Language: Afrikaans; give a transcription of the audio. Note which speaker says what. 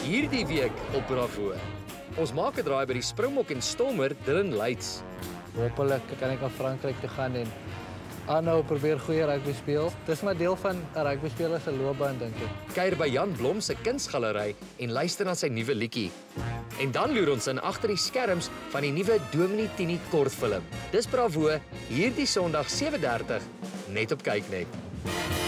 Speaker 1: hierdie week op Bravo. Ons maak 'n draai by die Springbok en Stormer Dillon Leitz.
Speaker 2: Hopelijk kan ek na Frankryk toe gaan en aanhou probeer goeie rugby speel. Dis maar deel van 'n rugbyspeler se loopbaan dink ek.
Speaker 1: Kuier by Jan Blom se kunsgalery en luister na sy nuwe liedjie. En dan loer ons in agter die skerms van die nuwe Dominee Tini kortfilm. Dis Bravo hierdie Sondag 7:30 net op Kyknet.